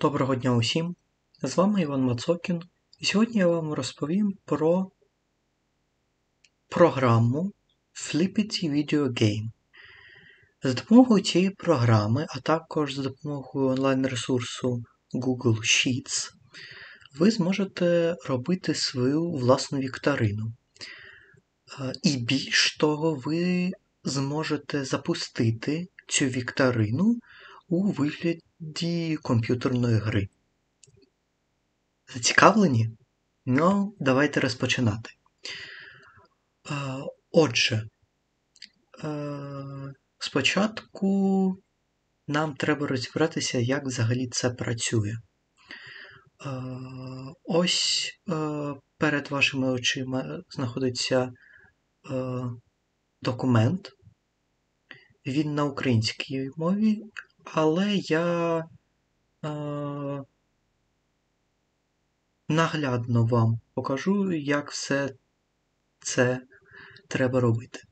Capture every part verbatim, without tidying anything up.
Доброго дня усім! З вами Іван Мацокін, і сьогодні я вам розповім про програму Flippity Video Game. З допомогою цієї програми, а також з допомогою онлайн-ресурсу Google Sheets, ви зможете робити свою власну вікторину. І більш того, ви зможете запустити цю вікторину у вигляді комп'ютерної гри. Зацікавлені? Ну, давайте розпочинати. Отже, спочатку нам треба розібратися, як взагалі це працює. Ось перед вашими очима знаходиться документ. Він на українській мові, але я наглядно вам покажу, як все це треба робити.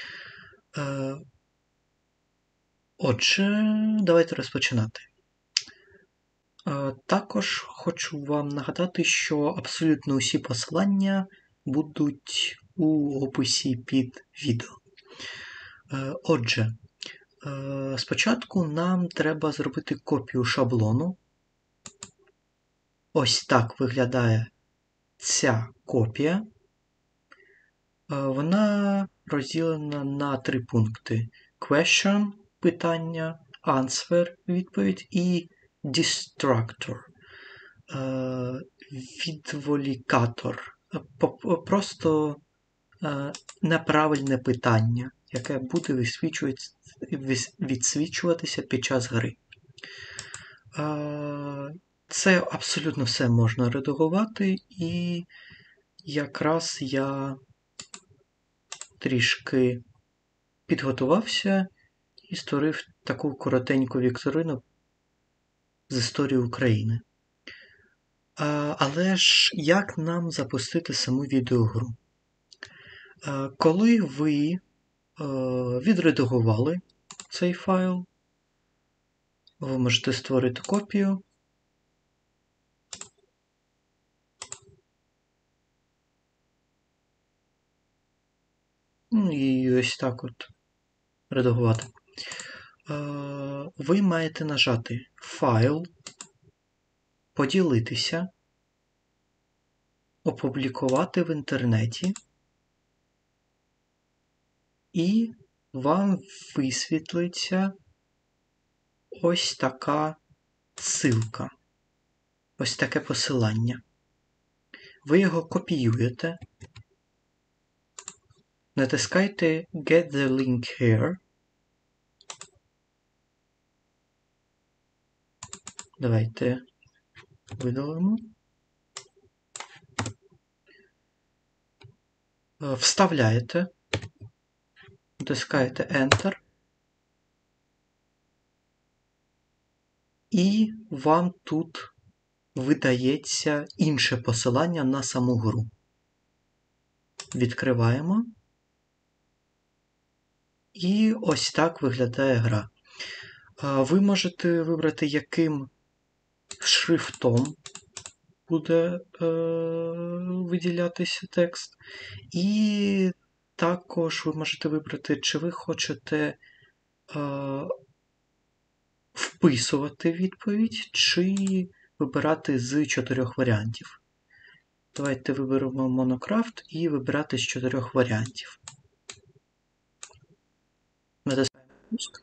Отже, давайте розпочинати. Також хочу вам нагадати, що абсолютно усі посилання будуть у описі під відео. Отже, спочатку нам треба зробити копію шаблону. Ось так виглядає ця копія. Вона розділена на три пункти. Question – питання, answer – відповідь і distractor – відволікатор. Просто неправильне питання, яке буде відсвічуватися під час гри. Це абсолютно все можна редагувати, і якраз я трішки підготувався і створив таку коротеньку вікторину з історії України. Але ж як нам запустити саму відеогру? Коли ви відредагували цей файл, ви можете створити копію. Ну і ось так от редагувати. Ви маєте нажати «Файл», «Поділитися», «Опублікувати в інтернеті», і вам висвітлиться ось така ссылка, ось таке посилання. Ви його копіюєте, натискайте «Get the link here». Давайте видалимо. Вставляєте, натискаєте Enter, і вам тут видається інше посилання на саму гру. Відкриваємо. І ось так виглядає гра. Ви можете вибрати, яким шрифтом буде е, виділятися текст. І також ви можете вибрати, чи ви хочете е, вписувати відповідь, чи вибирати з чотирьох варіантів. Давайте виберемо Monograft і вибирати з чотирьох варіантів. Натискаємо «Пуск».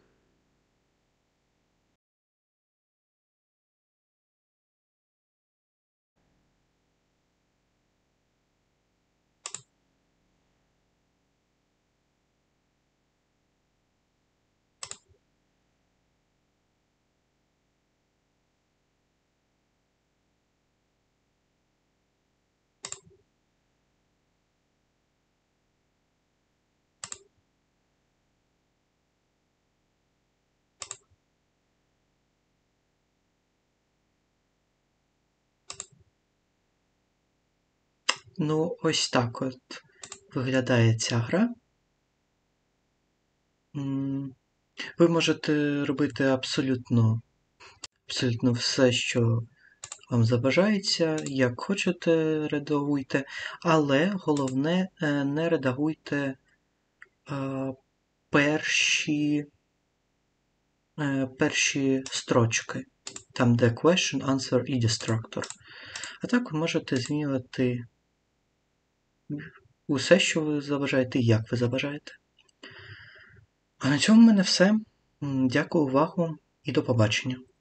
Ну, ось так от виглядає ця гра. Ви можете робити абсолютно, абсолютно все, що вам забажається, як хочете редагуйте, але головне, не редагуйте перші, перші строчки, там де question, answer і destructor. А так ви можете змінювати усе, що ви забажаєте, і як ви забажаєте. А на цьому в мене все. Дякую, увагу і до побачення.